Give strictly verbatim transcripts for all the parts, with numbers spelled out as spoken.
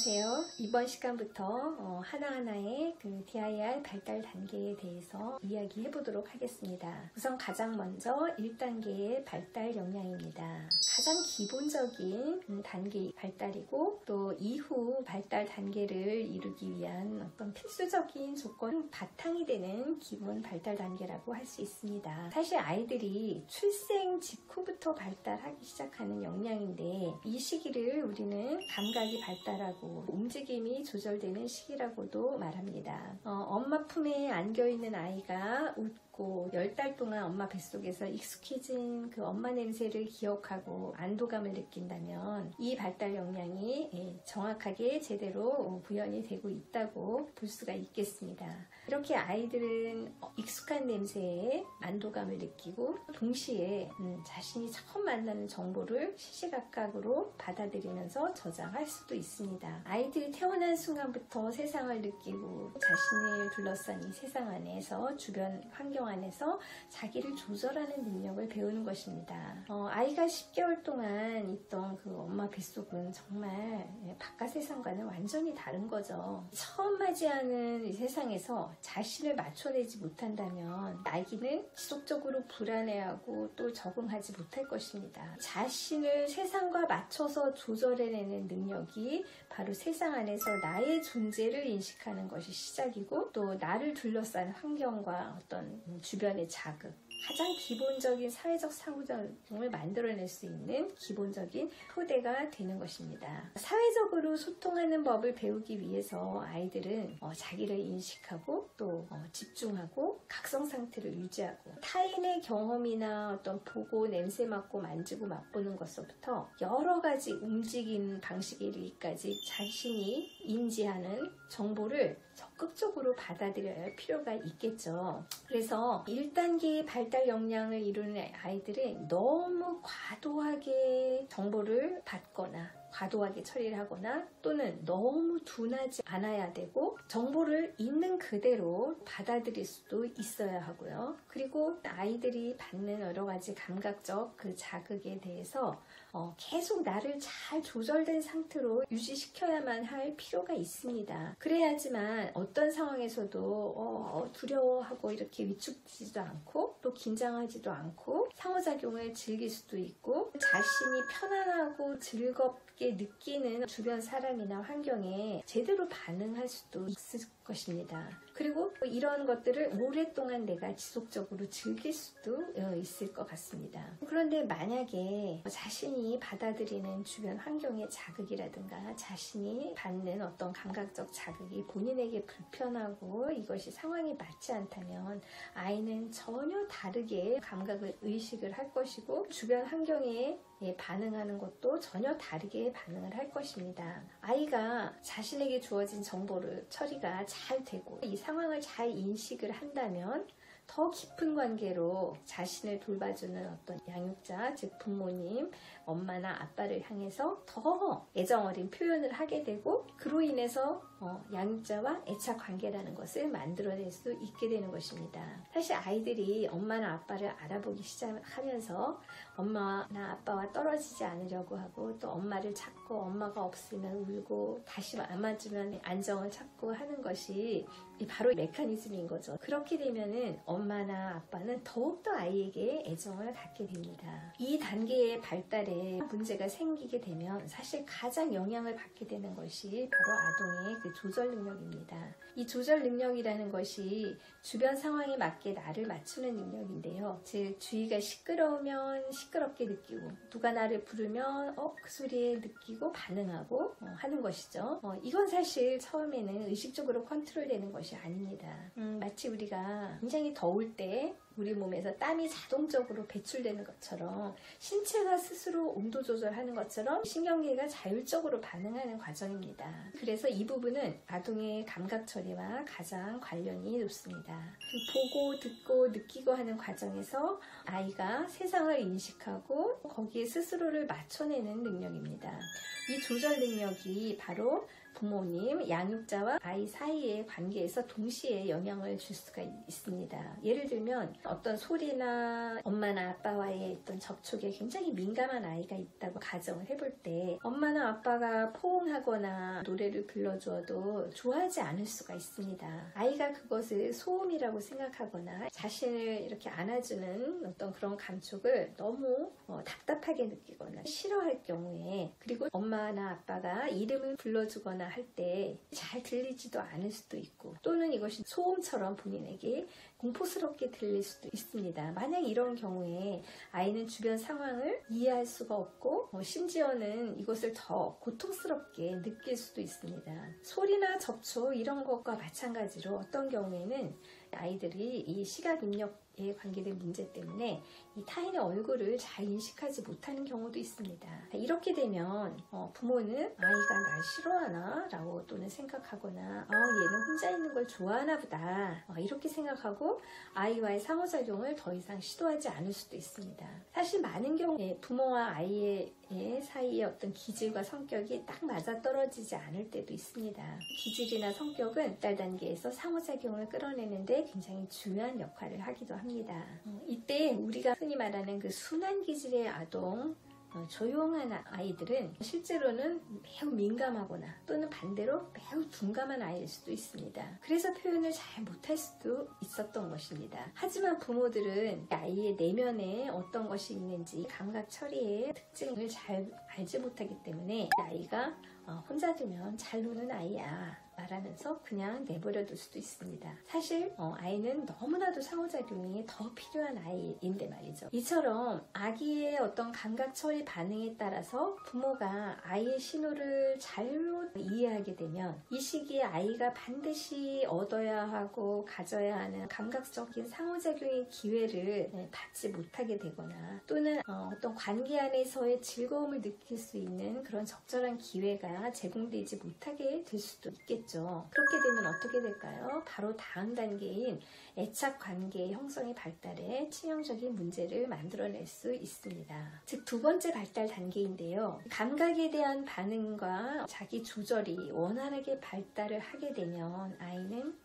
안녕하세요. 이번 시간부터 어, 하나하나의 그 디아이알 발달 단계에 대해서 이야기해 보도록 하겠습니다. 우선 가장 먼저 일 단계의 발달 역량입니다. 가장 기본적인 음, 단계 발달이고 또 이후 발달 단계를 이루기 위한 어떤 필수적인 조건 바탕이 되는 기본 발달 단계라고 할 수 있습니다. 사실 아이들이 출생 직후부터 발달하기 시작하는 역량인데 이 시기를 우리는 감각이 발달하고 움직임이 조절되는 시기라고도 말합니다. 어, 엄마 품에 안겨있는 아이가 웃고 열 달 동안 엄마 뱃속에서 익숙해진 그 엄마 냄새를 기억하고 안도감을 느낀다면 이 발달 역량이 정확하게 제대로 구현이 되고 있다고 볼 수가 있겠습니다. 이렇게 아이들은 익숙한 냄새에 안도감을 느끼고 동시에 음, 자신이 처음 만나는 정보를 시시각각으로 받아들이면서 저장할 수도 있습니다. 아이들이 태어난 순간부터 세상을 느끼고 자신을 둘러싼 이 세상 안에서 주변 환경 안에서 자기를 조절하는 능력을 배우는 것입니다. 어, 아이가 십 개월 동안 있던 그 엄마 뱃속은 정말 바깥 세상과는 완전히 다른 거죠. 처음 맞이하는 이 세상에서 자신을 맞춰내지 못한다면 아기는 지속적으로 불안해하고 또 적응하지 못할 것입니다. 자신을 세상과 맞춰서 조절해내는 능력이 바로 세상 안에서 나의 존재를 인식하는 것이 시작이고 또 나를 둘러싼 환경과 어떤 주변의 자극, 가장 기본적인 사회적 상호작용을 만들어낼 수 있는 기본적인 토대가 되는 것입니다. 사회적으로 소통하는 법을 배우기 위해서 아이들은 어, 자기를 인식하고 또 어, 집중하고 각성 상태를 유지하고 타인의 경험이나 어떤 보고 냄새 맡고 만지고 맛보는 것부터 여러 가지 움직이는 방식에 이르기까지 자신이 인지하는 정보를 적극적으로 받아들여야 할 필요가 있겠죠. 그래서 일 단계의 발달 역량을 이루는 아이들은 너무 과도하게 정보를 받거나 과도하게 처리를 하거나 또는 너무 둔하지 않아야 되고 정보를 있는 그대로 받아들일 수도 있어야 하고요. 그리고 아이들이 받는 여러 가지 감각적 그 자극에 대해서 어, 계속 나를 잘 조절된 상태로 유지시켜야만 할 필요가 있습니다. 그래야지만 어떤 상황에서도 어, 두려워하고 이렇게 위축되지도 않고 또 긴장하지도 않고 상호작용을 즐길 수도 있고 자신이 편안하고 즐겁게 느끼는 주변 사람이나 환경에 제대로 반응할 수도 있을 것입니다. 그리고 이런 것들을 오랫동안 내가 지속적으로 즐길 수도 있을 것 같습니다. 그런데 만약에 자신이 받아들이는 주변 환경의 자극이라든가 자신이 받는 어떤 감각적 자극이 본인에게 불편하고 이것이 상황에 맞지 않다면 아이는 전혀 다르게 감각을 의식을 할 것이고 주변 환경에 반응하는 것도 전혀 다르게 반응을 할 것입니다. 아이가 자신에게 주어진 정보를 처리가 잘 되고 이 상황을 잘 인식을 한다면 더 깊은 관계로 자신을 돌봐주는 어떤 양육자, 즉 부모님, 엄마나 아빠를 향해서 더 애정어린 표현을 하게 되고 그로 인해서 어, 양육자와 애착 관계라는 것을 만들어낼 수 있게 되는 것입니다. 사실 아이들이 엄마나 아빠를 알아보기 시작하면서 엄마나 아빠와 떨어지지 않으려고 하고 또 엄마를 찾고 엄마가 없으면 울고 다시 안아주면 안정을 찾고 하는 것이 바로 메커니즘인 거죠. 그렇게 되면은 엄마나 아빠는 더욱더 아이에게 애정을 갖게 됩니다. 이 단계의 발달에 문제가 생기게 되면 사실 가장 영향을 받게 되는 것이 바로 아동의 그 조절 능력입니다. 이 조절 능력이라는 것이 주변 상황에 맞게 나를 맞추는 능력인데요. 즉 주위가 시끄러우면 시끄럽게 느끼고 누가 나를 부르면 어, 그 소리에 느끼고 반응하고 어, 하는 것이죠. 어, 이건 사실 처음에는 의식적으로 컨트롤되는 것이 아닙니다. 음, 마치 우리가 굉장히 더울 때 우리 몸에서 땀이 자동적으로 배출되는 것처럼 신체가 스스로 온도 조절하는 것처럼 신경계가 자율적으로 반응하는 과정입니다. 그래서 이 부분은 아동의 감각 처리와 가장 관련이 높습니다. 보고 듣고 느끼고 하는 과정에서 아이가 세상을 인식하고 거기에 스스로를 맞춰내는 능력입니다. 이 조절 능력이 바로 부모님, 양육자와 아이 사이의 관계에서 동시에 영향을 줄 수가 있습니다. 예를 들면 어떤 소리나 엄마나 아빠와의 어떤 접촉에 굉장히 민감한 아이가 있다고 가정을 해볼 때 엄마나 아빠가 포옹하거나 노래를 불러주어도 좋아하지 않을 수가 있습니다. 아이가 그것을 소음이라고 생각하거나 자신을 이렇게 안아주는 어떤 그런 감촉을 너무 어, 답답하게 느끼거나 싫어할 경우에, 그리고 엄마나 아빠가 이름을 불러주거나 할 때 잘 들리지도 않을 수도 있고, 또는 이것이 소음처럼 본인에게 공포스럽게 들릴 수도 있습니다. 만약 이런 경우에 아이는 주변 상황을 이해할 수가 없고 어, 심지어는 이것을 더 고통스럽게 느낄 수도 있습니다. 소리나 접촉 이런 것과 마찬가지로 어떤 경우에는 아이들이 이 시각 입력에 관계된 문제 때문에 이 타인의 얼굴을 잘 인식하지 못하는 경우도 있습니다. 이렇게 되면 어, 부모는 아이가 날 싫어하나? 라고 또는 생각하거나 어, 얘는 혼자 있는 걸 좋아하나 보다, 어, 이렇게 생각하고 아이와의 상호작용을 더 이상 시도하지 않을 수도 있습니다. 사실 많은 경우에 부모와 아이의 사이의 어떤 기질과 성격이 딱 맞아떨어지지 않을 때도 있습니다. 기질이나 성격은 발달 단계에서 상호작용을 끌어내는데 굉장히 중요한 역할을 하기도 합니다. 어, 이때 우리가 흔히 말하는 그 순한 기질의 아동, 어, 조용한 아이들은 실제로는 매우 민감하거나 또는 반대로 매우 둔감한 아이일 수도 있습니다. 그래서 표현을 잘 못할 수도 있었던 것입니다. 하지만 부모들은 아이의 내면에 어떤 것이 있는지 감각 처리의 특징을 잘 알지 못하기 때문에 아이가 어, 혼자 두면 잘 노는 아이야 말하면서 그냥 내버려둘 수도 있습니다. 사실 어, 아이는 너무나도 상호작용이 더 필요한 아이인데 말이죠. 이처럼 아기의 어떤 감각 처리 반응에 따라서 부모가 아이의 신호를 잘못 이해하게 되면 이 시기에 아이가 반드시 얻어야 하고 가져야 하는 감각적인 상호작용의 기회를 네, 받지 못하게 되거나, 또는 어, 어떤 관계 안에서의 즐거움을 느낄 수 있는 그런 적절한 기회가 제공되지 못하게 될 수도 있겠죠. 그렇게 되면 어떻게 될까요? 바로 다음 단계인 애착 관계의 형성의 발달에 치명적인 문제를 만들어낼 수 있습니다. 즉, 두 번째 발달 단계인데요. 감각에 대한 반응과 자기 조절이 원활하게 발달을 하게 되면 아이는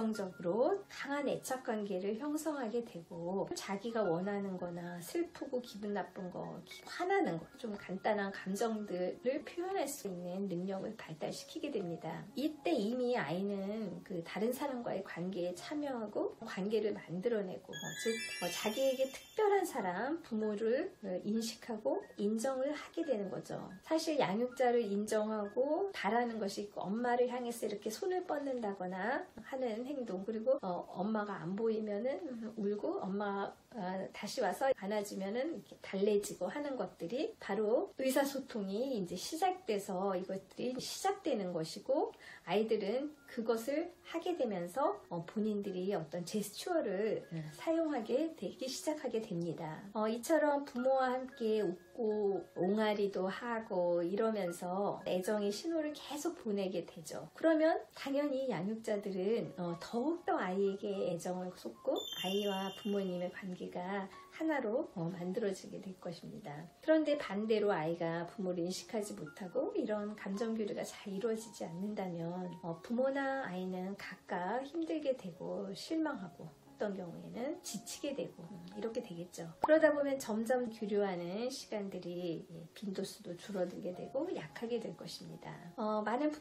안정적으로 강한 애착 관계를 형성하게 되고, 자기가 원하는 거나 슬프고 기분 나쁜 거, 화나는 거, 좀 간단한 감정들을 표현할 수 있는 능력을 발달시키게 됩니다. 이때 이미 아이는 그 다른 사람과의 관계에 참여하고 관계를 만들어내고, 어, 즉 어, 자기에게 특별한 사람, 부모를 어, 인식하고 인정을 하게 되는 거죠. 사실 양육자를 인정하고 바라는 것이 있고, 엄마를 향해서 이렇게 손을 뻗는다거나 하는 행동, 그리고 어, 엄마가 안 보이면은 울고 엄마가 어, 다시 와서 안아주면은 이렇게 달래지고 하는 것들이 바로 의사소통이 이제 시작돼서 이것들이 시작되는 것이고, 아이들은 그것을 하게 되면서 어, 본인들이 어떤 제스처를 어, 사용하게 되기 시작하게 됩니다. 어, 이처럼 부모와 함께 웃고 옹알이도 하고 이러면서 애정의 신호를 계속 보내게 되죠. 그러면 당연히 양육자들은 어, 더욱더 아이에게 애정을 쏟고 아이와 부모님의 관계가 하나로 어, 만들어지게 될 것입니다. 그런데 반대로 아이가 부모를 인식하지 못하고 이런 감정 교류가 잘 이루어지지 않는다면 어, 부모나 아이는 각각 힘들게 되고 실망하고, 어떤 경우에는 지치게 되고 이렇게 되겠죠. 그러다 보면 점점 교류하는 시간들이 빈도수도 줄어들게 되고 약하게 될 것입니다. 어, 많은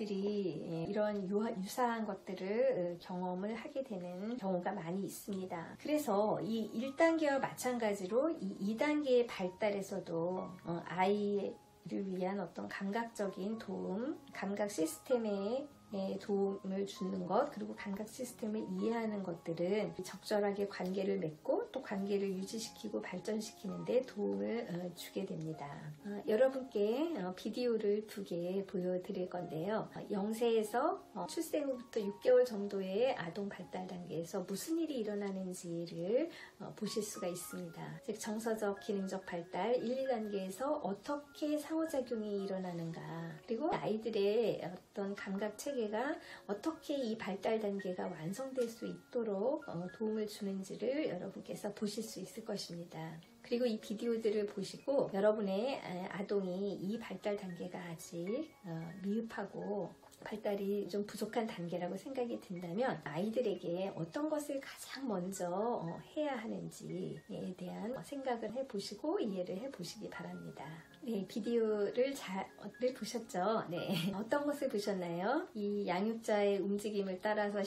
부모님들이 이런 유, 유사한 것들을 경험을 하게 되는 경우가 많이 있습니다. 그래서 이 일 단계와 마찬가지로 이 이 단계의 발달에서도 어, 아이를 위한 어떤 감각적인 도움, 감각 시스템의 도움을 주는 것, 그리고 감각 시스템을 이해하는 것들은 적절하게 관계를 맺고 또 관계를 유지시키고 발전시키는 데 도움을 주게 됩니다. 어, 여러분께 비디오를 두 개 보여드릴 건데요. 영 세에서 출생 후부터 육 개월 정도의 아동 발달 단계에서 무슨 일이 일어나는지를 보실 수가 있습니다. 즉, 정서적, 기능적 발달 일, 이 단계에서 어떻게 상호작용이 일어나는가, 그리고 아이들의 어떤 감각 체계 가 어떻게 이 발달 단계가 완성될 수 있도록 도움을 주는지를 여러분께서 보실 수 있을 것입니다. 그리고 이 비디오들을 보시고 여러분의 아동이 이 발달 단계가 아직 미흡하고 발달이 좀 부족한 단계라고 생각이 든다면 아이들에게 어떤 것을 가장 먼저 해야 하는지에 대한 생각을 해보시고 이해를 해보시기 바랍니다. 네, 비디오를 잘 보셨죠? 네, 어떤 것을 보셨나요? 이 양육자의 움직임을 따라서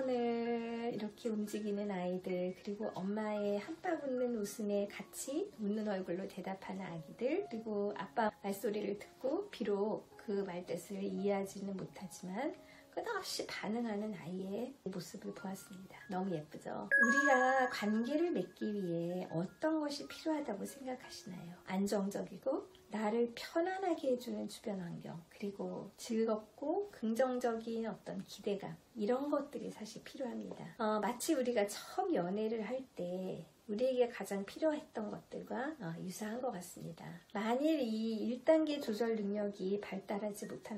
시선을 이렇게 움직이는 아이들, 그리고 엄마의 한박 웃는 웃음에 같이 웃는 얼굴로 대답하는 아기들, 그리고 아빠 말소리를 듣고 비록 그 말뜻을 이해하지는 못하지만 끝없이 반응하는 아이의 모습을 보았습니다. 너무 예쁘죠? 우리가 관계를 맺기 위해 어떤 것이 필요하다고 생각하시나요? 안정적이고 나를 편안하게 해주는 주변 환경, 그리고 즐겁고 긍정적인 어떤 기대감, 이런 것들이 사실 필요합니다. 어, 마치 우리가 처음 연애를 할 때 우리에게 가장 필요했던 것들과 어, 유사한 것 같습니다. 만일 이 일 단계 조절 능력이 발달하지 못한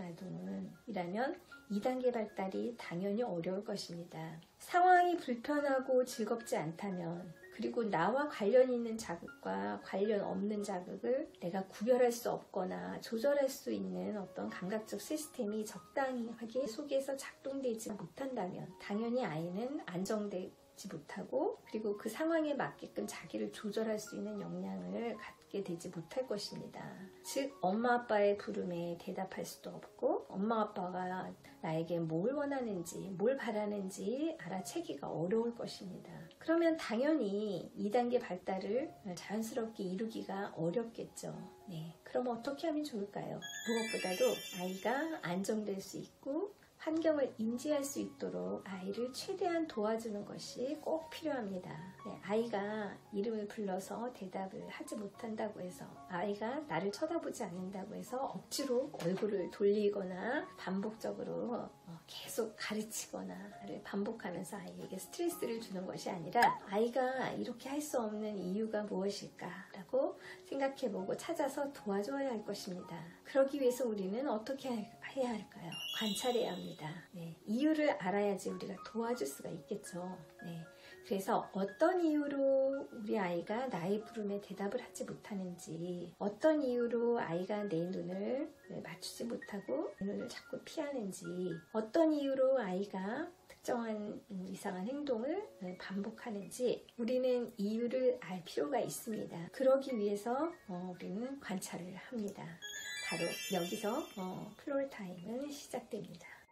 아동이라면 이 단계 발달이 당연히 어려울 것입니다. 상황이 불편하고 즐겁지 않다면, 그리고 나와 관련 있는 자극과 관련 없는 자극을 내가 구별할 수 없거나 조절할 수 있는 어떤 감각적 시스템이 적당하게 속에서 작동되지 못한다면 당연히 아이는 안정되지 못하고, 그리고 그 상황에 맞게끔 자기를 조절할 수 있는 역량을 갖게 되지 못할 것입니다. 즉 엄마 아빠의 부름에 대답할 수도 없고, 엄마 아빠가 나에게 뭘 원하는지 뭘 바라는지 알아채기가 어려울 것입니다. 그러면 당연히 이 단계 발달을 자연스럽게 이루기가 어렵겠죠. 네, 그럼 어떻게 하면 좋을까요? 무엇보다도 아이가 안정될 수 있고 환경을 인지할 수 있도록 아이를 최대한 도와주는 것이 꼭 필요합니다. 네, 아이가 이름을 불러서 대답을 하지 못한다고 해서, 아이가 나를 쳐다보지 않는다고 해서 억지로 얼굴을 돌리거나 반복적으로 계속 가르치거나를 반복하면서 아이에게 스트레스를 주는 것이 아니라, 아이가 이렇게 할 수 없는 이유가 무엇일까라고 생각해보고 찾아서 도와줘야 할 것입니다. 그러기 위해서 우리는 어떻게 해야 할까요? 관찰해야 합니다. 네, 이유를 알아야지 우리가 도와줄 수가 있겠죠. 네, 그래서 어떤 이유로 우리 아이가 나의 부름에 대답을 하지 못하는지, 어떤 이유로 아이가 내 눈을 맞추지 못하고 내 눈을 자꾸 피하는지, 어떤 이유로 아이가 특정한 이상한 행동을 반복하는지 우리는 이유를 알 필요가 있습니다. 그러기 위해서 어, 우리는 관찰을 합니다. 바로 여기서 어, 플로어 타임은 시작됩니다.